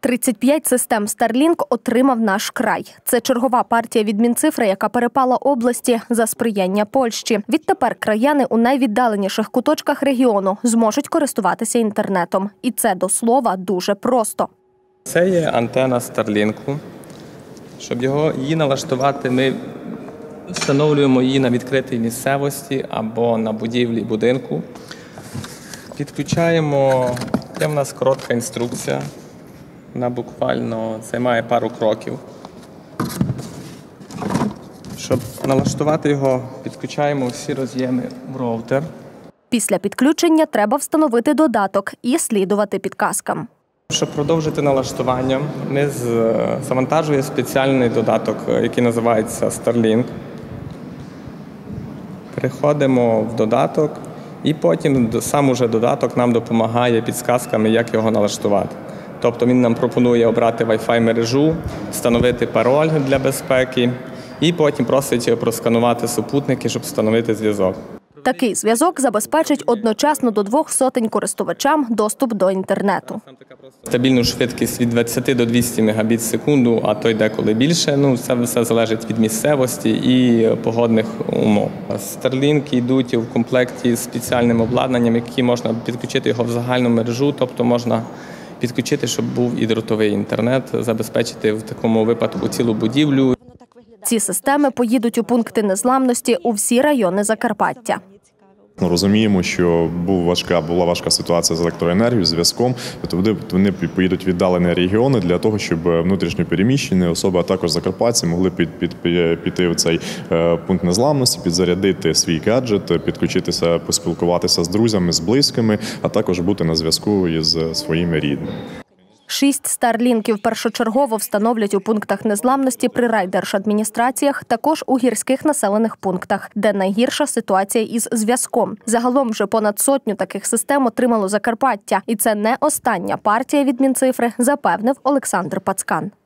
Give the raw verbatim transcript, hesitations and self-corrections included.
тридцять п'ять систем Starlink отримав наш край. Це чергова партія від Мінцифри, яка перепала області за сприяння Польщі. Відтепер краяни у найвіддаленіших куточках регіону зможуть користуватися інтернетом. І це, до слова, дуже просто. Це є антена Starlink. Щоб його, її налаштувати, ми встановлюємо її на відкритій місцевості або на будівлі будинку. Підключаємо, є в нас коротка інструкція, вона буквально займає пару кроків. Щоб налаштувати його, підключаємо всі роз'єми в роутер. Після підключення треба встановити додаток і слідувати підказкам. Щоб продовжити налаштування, ми завантажуємо спеціальний додаток, який називається Starlink. Переходимо в додаток і потім сам уже додаток нам допомагає підказками, як його налаштувати. Тобто він нам пропонує обрати Wi-Fi мережу, встановити пароль для безпеки і потім просить просканувати супутники, щоб встановити зв'язок. Такий зв'язок забезпечить одночасно до двох сотень користувачам доступ до інтернету. Стабільну швидкість від двадцяти до двохсот мегабіт в секунду, а то й деколи більше. Ну, це все залежить від місцевості і погодних умов. Starlink йдуть в комплекті з спеціальним обладнанням, які можна підключити його в загальну мережу, тобто можна підключити, щоб був і дротовий інтернет, забезпечити в такому випадку цілу будівлю. Ці системи поїдуть у пункти незламності у всі райони Закарпаття. Розуміємо, що був важка, була важка ситуація з електроенергією, зв'язком, тобто вони поїдуть в віддалені регіони для того, щоб внутрішньо переміщені особи, а також закарпатці могли під, під, піти в цей е, пункт незламності, підзарядити свій гаджет, підключитися, поспілкуватися з друзями, з близькими, а також бути на зв'язку із своїми рідними. Шість старлінків першочергово встановлять у пунктах незламності при райдержадміністраціях, також у гірських населених пунктах, де найгірша ситуація із зв'язком. Загалом вже понад сотню таких систем отримало Закарпаття. І це не остання партія від Мінцифри, запевнив Олександр Пацкан.